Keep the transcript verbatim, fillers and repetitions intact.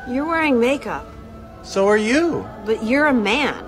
You're wearing makeup, So are you. but you're a man.